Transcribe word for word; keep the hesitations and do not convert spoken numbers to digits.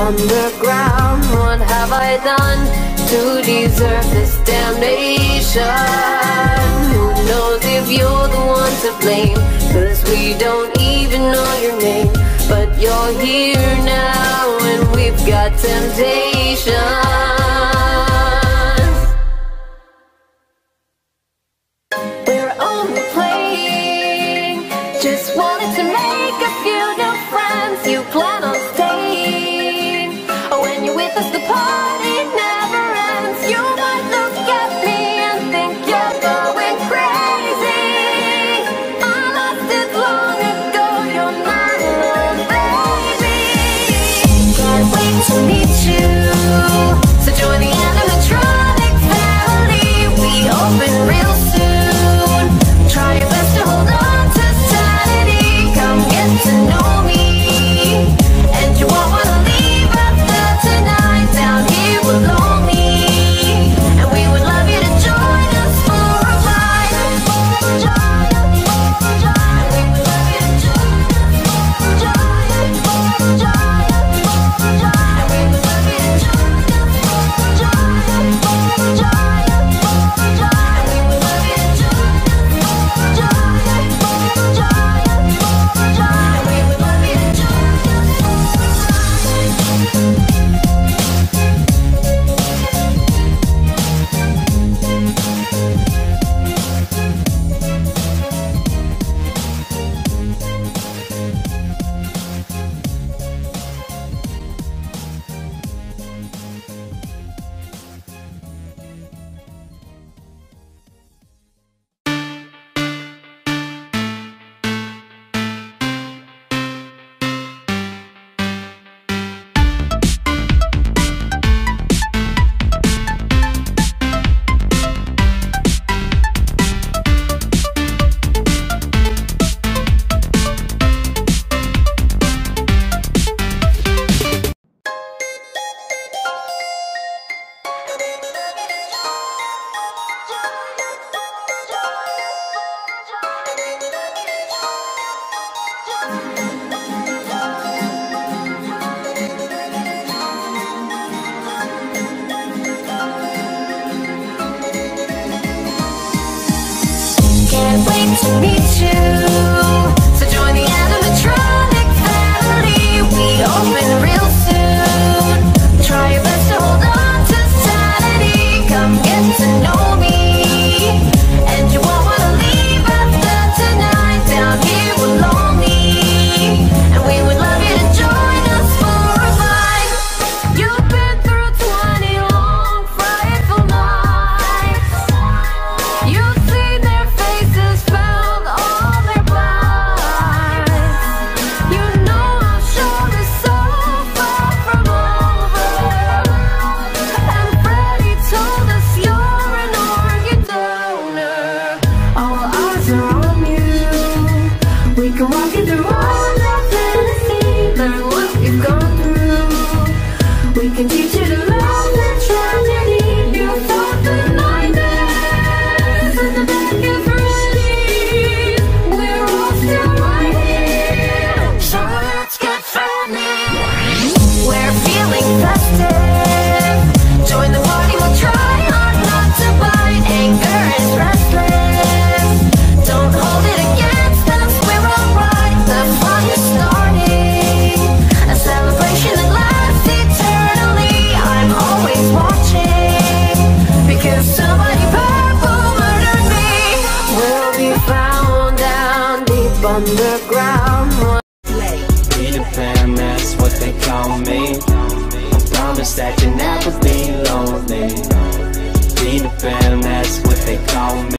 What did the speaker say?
underground. What have I done to deserve this damnation? Who knows if you're the one to blame, 'cause we don't even know your name. But you're here now and we've got temptation. We're only playing, just wanted to make a few new friends. You plan on staying, when you're with us the party never ends. You might look at me and think you're going crazy. I lost it long ago, you're not alone, baby. Can't wait to meet you, so join the animatronic family. We open real soon, try your best to hold on to sanity. Come get to know me, and you won't wanna leave after tonight. Down here we're lonely, and we would love you to join us for a ride. And we would love you to join us for a ride. And we would love you to join us for a ride. And we would love you to Can't wait to meet you, so join the animatronic family. We open real soon, try your best to hold on to sanity. Come get to know me, and you won't wanna leave after tonight. Down here we're lonely, and we would love you to join us for a ride. You've been through twenty long frightful nights. You've seen their faces, found all their lies. You know our show is so far from over, and Freddie told us you're an organ donor. All eyes are on you, we can walk you through all that fantasy, learn what you've gone through. We can teach you to love the tragedy. You fought the nightmares and the biggest remedies. We're all still right here, so let's get funny. We're feeling festive, join the party, we'll try hard not to bite. Anger is restless, don't hold it against us, we're alright. The fun is starting, a celebration that lasts eternally. I'm always watching, because somebody purple murdered me. We'll be found down deep underground. Peter Pan, that's what they call me. I promise that you'll never be lonely. Peter Pan, that's what they call me.